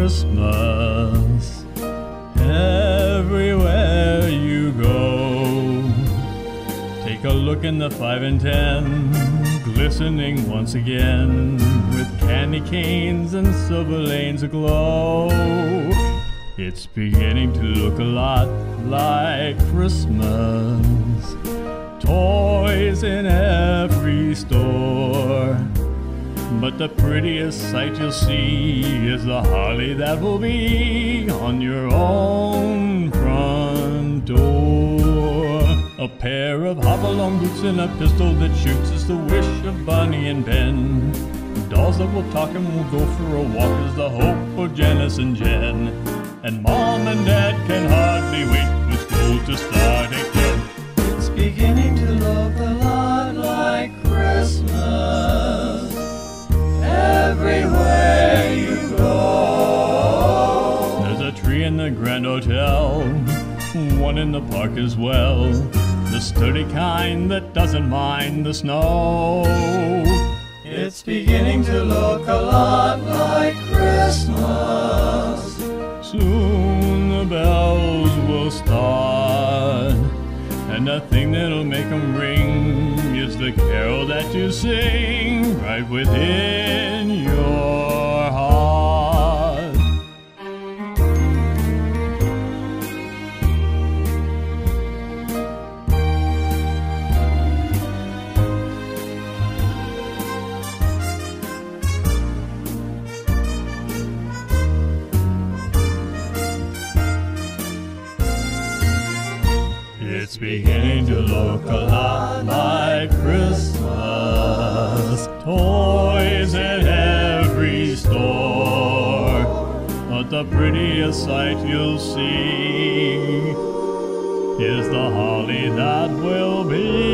Christmas everywhere you go. Take a look in the 5 and 10, glistening once again, with candy canes and silver lanes aglow. It's beginning to look a lot like Christmas. Toys in every store, but the prettiest sight you'll see is the Harley that will be on your own front door. A pair of hop-along boots and a pistol that shoots is the wish of Bunny and Ben. Dolls that will talk and will go for a walk is the hope of Janice and Jen. And Mom and Dad can hardly wait for school to start again. It's beginning to look a lot like Christmas everywhere you go. There's a tree in the Grand Hotel, one in the park as well, the sturdy kind that doesn't mind the snow. It's beginning to look a lot like Christmas. Soon the bells will start, and the thing that'll make them ring is the carol that you sing right within your heart. It's beginning to look a lot like Christmas. Toys in every store, but the prettiest sight you'll see is the Harley that will be